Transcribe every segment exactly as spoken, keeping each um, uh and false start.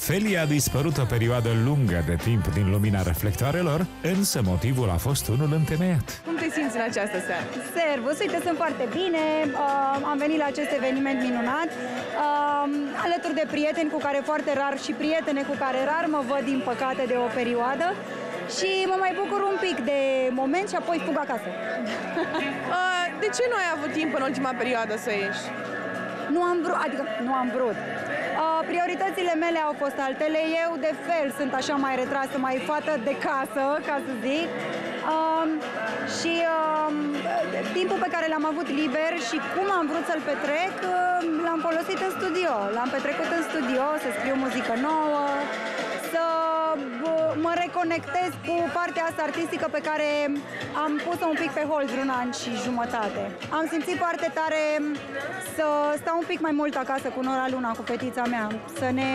Feli a dispărut o perioadă lungă de timp din lumina reflectoarelor, însă motivul a fost unul întemeiat. Cum te simți în această seară? Servus, uite, sunt foarte bine, uh, am venit la acest eveniment minunat, uh, alături de prieteni cu care foarte rar și prietene cu care rar mă văd, din păcate, de o perioadă. Și mă mai bucur un pic de moment și apoi fug acasă. Uh, de ce nu ai avut timp în ultima perioadă să ieși? Nu am vrut, adică nu am vrut. Uh, prioritățile mele au fost altele. Eu, de fel, sunt așa mai retrasă, mai fată de casă, ca să zic. Uh, și uh, timpul pe care l-am avut liber și cum am vrut să-l petrec, uh, l-am folosit în studio. L-am petrecut în studio, să scriu muzică nouă, să mă reconectez cu partea asta artistică pe care am pus-o un pic pe hold vreun an și jumătate. Am simțit foarte tare să stau un pic mai mult acasă cu Nora Luna, cu fetița mea, să ne...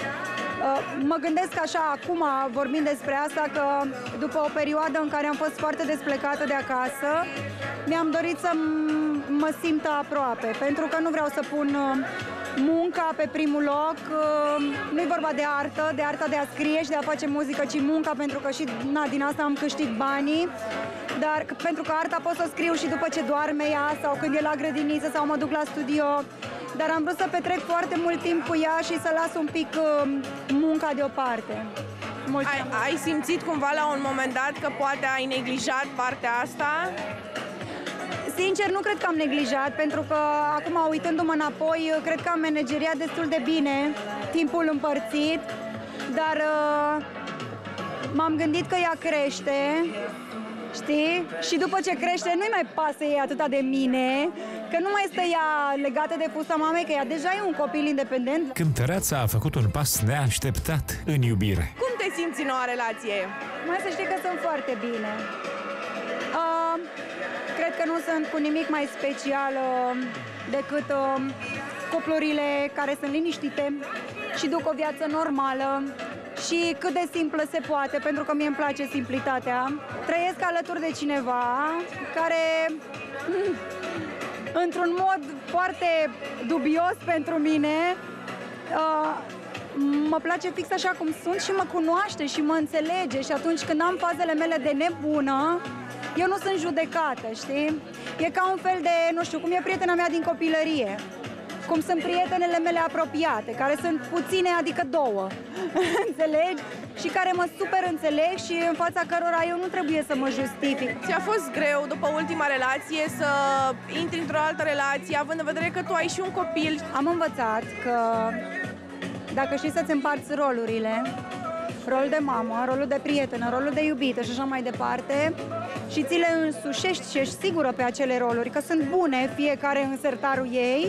Mă gândesc așa, acum, vorbind despre asta, că după o perioadă în care am fost foarte desplecată de acasă, mi-am dorit să mă simt aproape, pentru că nu vreau să pun munca pe primul loc. Nu-i vorba de artă, de arta de a scrie și de a face muzică, ci munca, pentru că și na, din asta am câștig banii. Dar pentru că arta pot să o scriu și după ce doarme ea, sau când e la grădiniță, sau mă duc la studio. Dar am vrut să petrec foarte mult timp cu ea și să las un pic uh, munca deoparte. Ai, ai simțit cumva la un moment dat că poate ai neglijat partea asta? Sincer, nu cred că am neglijat, pentru că acum, uitându-mă înapoi, cred că am manageriat destul de bine timpul împărțit, dar uh, m-am gândit că ea crește, știi? Și după ce crește, nu-i mai pasă ei atâta de mine, că nu mai stă ea legată de fusta mamei, că ea deja e un copil independent. Cântăreața a făcut un pas neașteptat în iubire. Cum te simți în noua relație? Mai să știi că sunt foarte bine. Uh, cred că nu sunt cu nimic mai special uh, decât uh, cuplurile care sunt liniștite și duc o viață normală și cât de simplă se poate, pentru că mie îmi place simplitatea. Trăiesc alături de cineva care, într-un mod foarte dubios pentru mine, uh, mă place fix așa cum sunt și mă cunoaște și mă înțelege, și atunci când am fazele mele de nebună, eu nu sunt judecată, știi? E ca un fel de, nu știu, cum e prietena mea din copilărie, cum sunt prietenele mele apropiate, care sunt puține, adică două, înțelegi? Și care mă super înțeleg și în fața cărora eu nu trebuie să mă justific. Ți-a fost greu, după ultima relație, să intri într-o altă relație, având în vedere că tu ai și un copil? Am învățat că dacă știi să-ți împarți rolurile, rolul de mamă, rolul de prietenă, rolul de iubită și așa mai departe, și ți le însușești și ești sigură pe acele roluri, că sunt bune fiecare în sertarul ei,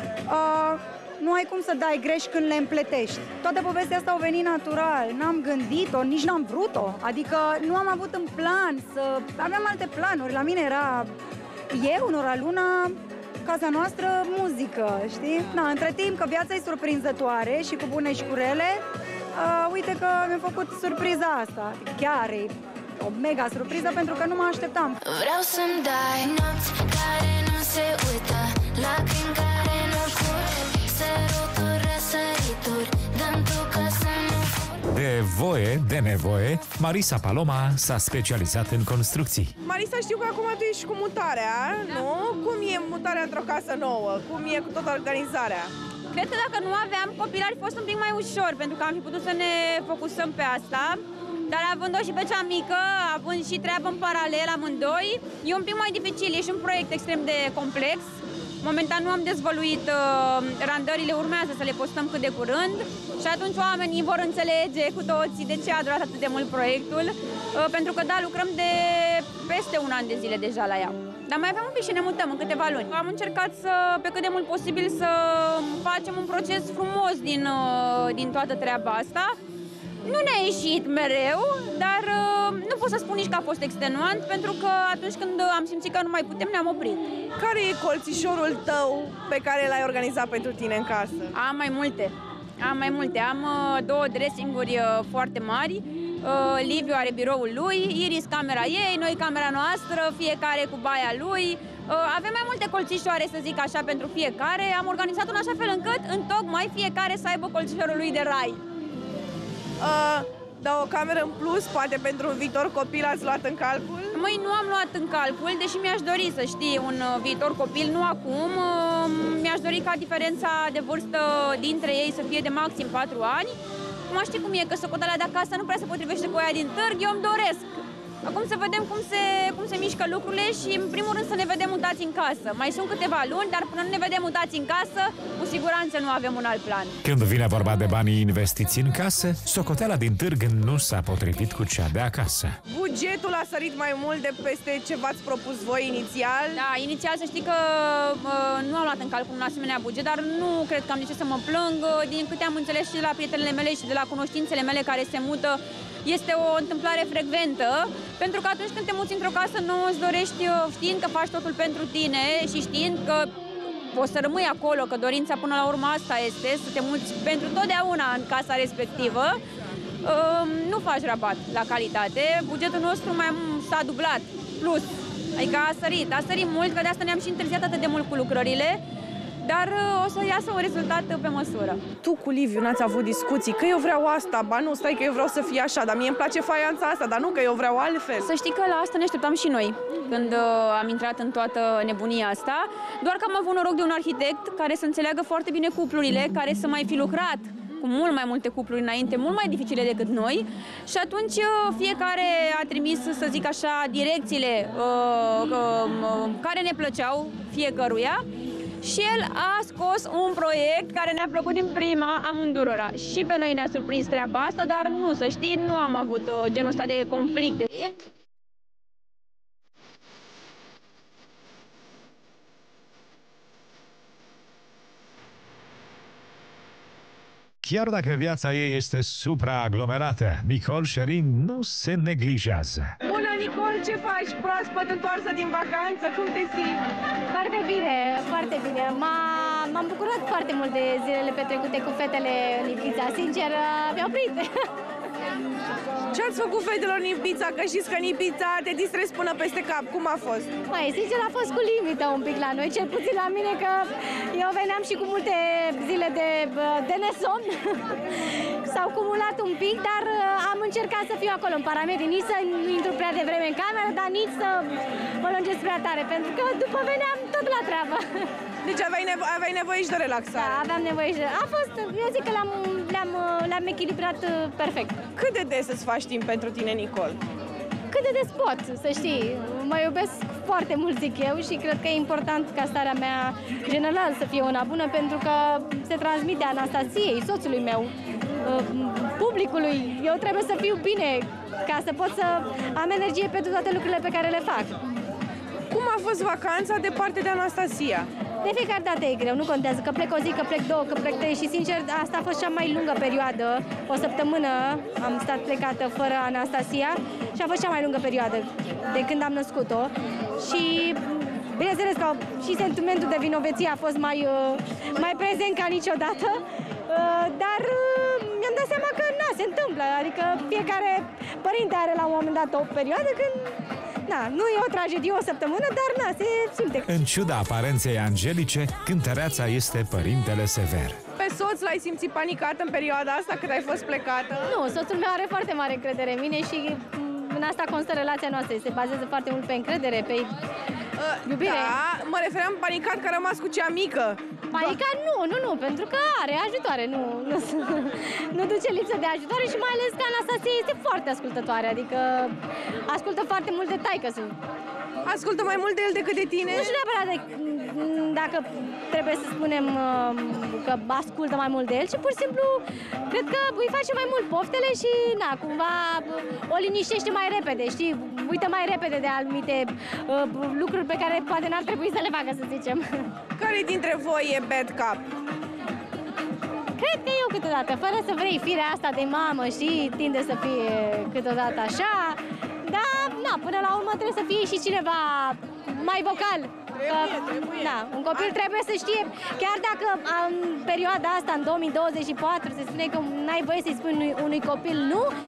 uh, nu ai cum să dai greș când le împletești. Toată povestea asta a venit natural, n-am gândit-o, nici n-am vrut-o, adică nu am avut în plan să... Aveam alte planuri, la mine era eu, Nora Luna, casa noastră, muzică, știi? Na, între timp, că viața e surprinzătoare și cu bune și cu rele, uh, uite că mi-a făcut surpriza asta, chiar e o mega surpriză, pentru că nu mă așteptam. Vreau să-mi dai nopți care nu se uită, lacrimi care nu curg, săruturi, răsărituri, dăm tu că să nu fur. De voie, de nevoie, Marisa Paloma s-a specializat în construcții. Marisa, știu că acum tu ești cu mutarea, nu? Cum e mutarea într-o casă nouă? Cum e cu toată organizarea? Cred că dacă nu aveam copil ar fi fost un pic mai ușor, pentru că am fi putut să ne focusăm pe asta. Dar având-o și pe cea mică, având și treabă în paralel amândoi, e un pic mai dificil, e și un proiect extrem de complex. Momentan nu am dezvăluit uh, randările, urmează să le postăm cât de curând și atunci oamenii vor înțelege cu toții de ce a durat atât de mult proiectul, uh, pentru că da, lucrăm de peste un an de zile deja la ea. Dar mai avem un pic și ne mutăm în câteva luni. Am încercat să, pe cât de mult posibil, să facem un proces frumos din, uh, din toată treaba asta. Nu ne-a ieșit mereu, dar uh, nu pot să spun nici că a fost extenuant, pentru că atunci când am simțit că nu mai putem, ne-am oprit. Care e colțișorul tău pe care l-ai organizat pentru tine în casă? Am mai multe. Am mai multe. Am uh, două dressing-uri uh, foarte mari. Uh, Liviu are biroul lui, Iris camera ei, noi camera noastră, fiecare cu baia lui. Uh, avem mai multe colțișoare, să zic așa, pentru fiecare. Am organizat în așa fel încât, în tocmai, fiecare să aibă colțișorul lui de rai. Uh, dar o cameră în plus, poate pentru un viitor copil, ați luat în calcul? Măi, nu am luat în calcul, deși mi-aș dori să știi un uh, viitor copil, nu acum. Uh, mi-aș dori ca diferența de vârstă dintre ei să fie de maxim patru ani. Acum știi cum e, că socoteala de acasă nu prea se potrivește cu aia din târg, eu îmi doresc. Acum să vedem cum se, cum se mișcă lucrurile și, în primul rând, să ne vedem mutați în casă. Mai sunt câteva luni, dar până nu ne vedem mutați în casă, cu siguranță nu avem un alt plan. Când vine vorba de banii investiți în casă, socoteala din târg nu s-a potrivit cu cea de acasă. Bugetul a sărit mai mult de peste ce v-ați propus voi inițial? Da, inițial să știi că uh, nu am luat în calcul un asemenea buget, dar nu cred că am de ce să mă plâng. Din câte am înțeles și de la prietenele mele și de la cunoștințele mele care se mută, este o întâmplare frecventă, pentru că atunci când te muți într-o casă nouă, îți dorești, știind că faci totul pentru tine și știind că o să rămâi acolo, că dorința până la urmă asta este, să te muți pentru totdeauna în casa respectivă, nu faci rabat la calitate. Bugetul nostru mai s-a dublat, plus, adică a sărit, a sărit mult, că de asta ne-am și întârziat atât de mult cu lucrările, dar o să iasă un rezultat pe măsură. Tu cu Liviu n-ați avut discuții, că eu vreau asta, ba nu, stai că eu vreau să fie așa, dar mie îmi place faianța asta, dar nu, că eu vreau altfel. Să știi că la asta ne așteptam și noi, când uh, am intrat în toată nebunia asta, doar că am avut noroc de un arhitect care să înțeleagă foarte bine cuplurile, care să mai fi lucrat cu mult mai multe cupluri înainte, mult mai dificile decât noi, și atunci fiecare a trimis, să zic așa, direcțiile uh, uh, care ne plăceau fiecăruia. Și el a scos un proiect care ne-a plăcut din prima amândurora. Și pe noi ne-a surprins treaba asta, dar nu, să știi, nu am avut uh, genul ăsta de conflicte. Chiar dacă viața ei este supraaglomerată, Nicole Sherin nu se neglijează. Bună, Nicole, ce faci? Proaspăt întoarsă din vacanță, cum te simți? Foarte bine, foarte bine. M-am bucurat foarte mult de zilele petrecute cu fetele în Ibiza. Sincer, mi-au prins. Ce ați făcut fetelor în Ibiza? Că știți că în Ibiza te distrezi până peste cap. Cum a fost? Mai, sincer, a fost cu limită un pic la noi, cel puțin la mine, că eu veneam și cu multe zile de, de nesomn. S-au cumulat un pic, dar am încercat să fiu acolo în parametri, nici să nu intru prea devreme în cameră, dar nici să mă lungesc prea tare, pentru că după veneam tot la treabă. Deci aveai, nevo aveai nevoie și de relaxare. Da, aveam nevoie și de... A fost, eu zic că le-am echilibrat perfect. Cât de des îți faci timp pentru tine, Nicole? Cât de des pot, să știi. Mă iubesc foarte mult, zic eu, și cred că e important ca starea mea general să fie una bună, pentru că se transmite Anastasiei, soțului meu, publicului. Eu trebuie să fiu bine ca să pot să am energie pentru toate lucrurile pe care le fac. Cum a fost vacanța departe de Anastasia? De fiecare dată e greu, nu contează că plec o zi, că plec două, că plec trei, și sincer asta a fost cea mai lungă perioadă. O săptămână am stat plecată fără Anastasia și a fost cea mai lungă perioadă de când am născut-o. Și bineînțeles că și sentimentul de vinovăție a fost mai, mai prezent ca niciodată, dar mi-am dat seama că na, se întâmplă, adică fiecare părinte are la un moment dat o perioadă când na, nu e o tragedie o săptămână, dar na, se simte. În ciuda aparenței angelice, cântăreața este părintele sever. Pe soț l-ai simțit panicat în perioada asta când ai fost plecată? Nu, soțul meu are foarte mare încredere în mine și în asta constă relația noastră. Se bazează foarte mult pe încredere, pe uh, iubire. Da, mă refeream panicat că a rămas cu cea mică. Panicat nu, nu, nu, pentru că are ajutoare, nu, nu, nu duce lipsă de ajutoare, și mai ales că Anastasia este foarte ascultătoare, adică ascultă foarte mult de taică-sul. Ascultă mai mult de el decât de tine? Nu știu neapărat de, dacă trebuie să spunem că ascultă mai mult de el, ci pur și simplu cred că îi face mai mult poftele și na, cumva o liniștește mai repede, știi? Uită mai repede de anumite uh, lucruri pe care poate n-ar trebui să le facă, să zicem. Care dintre voi e bad cop? Cred că eu câteodată, fără să vrei, firea asta de mamă, și tinde să fie câteodată așa, dar na, până la urmă trebuie să fie și cineva mai vocal. Că, trebuie. Da, un copil trebuie să știe, chiar dacă în perioada asta, în două mii douăzeci și patru, se spune că n-ai voie să-i spui unui, unui copil nu,